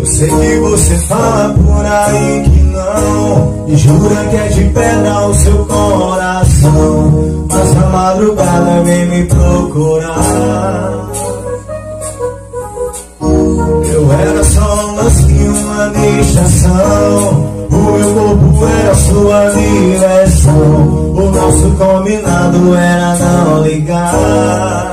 Eu sei que você fala por aí que não, e jura que é de pedra o seu coração, mas na madrugada vem me procurar. Eu era só um lance e uma distração, o meu corpo era sua diversão, o nosso combinado era não ligar.